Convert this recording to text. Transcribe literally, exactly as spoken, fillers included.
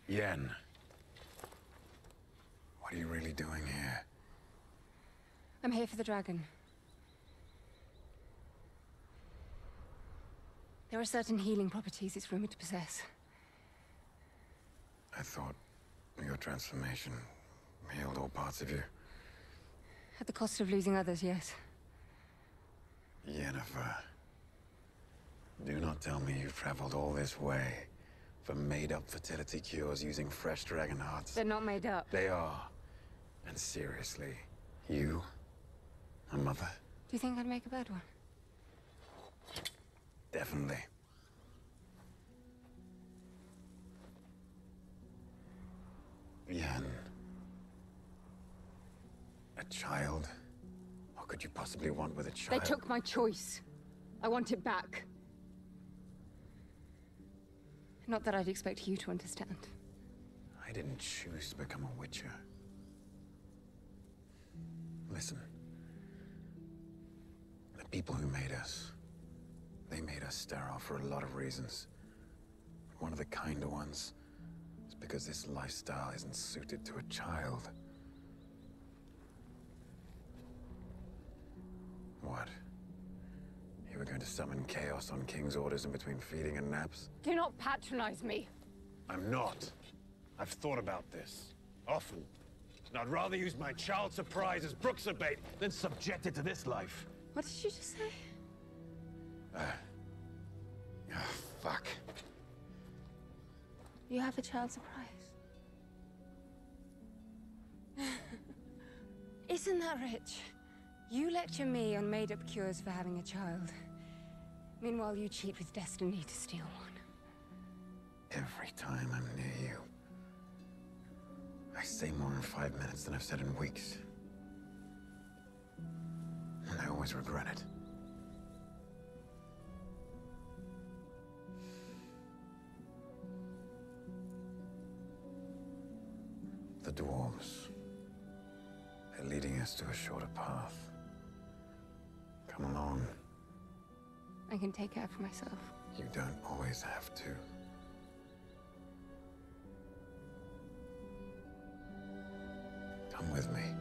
Yen. What are you really doing here? I'm here for the dragon. There are certain healing properties it's rumored to possess. I thought your transformation healed all parts of you. At the cost of losing others, yes. Yennefer. Do not tell me you've traveled all this way for made-up fertility cures using fresh dragon hearts. They're not made up. They are. And seriously, you, a mother? Do you think I'd make a bad one? Definitely. Yen. A child? What could you possibly want with a child? They took my choice. I want it back. Not that I'd expect you to understand. I didn't choose to become a witcher. Listen. The people who made us, they made us sterile for a lot of reasons. One of the kinder ones is because this lifestyle isn't suited to a child. What? You were going to summon chaos on King's orders in between feeding and naps? Do not patronize me. I'm not. I've thought about this. Often. And I'd rather use my child surprise as Brooks's bait than subject it to this life. What did you just say? Uh... Oh, fuck. You have a child surprise. Isn't that rich? You lecture me on made-up cures for having a child. Meanwhile, you cheat with destiny to steal one. Every time I'm near you, I say more in five minutes than I've said in weeks. And I always regret it. The dwarves. They're leading us to a shorter path. Come along. I can take care for myself. You don't always have to. Come with me.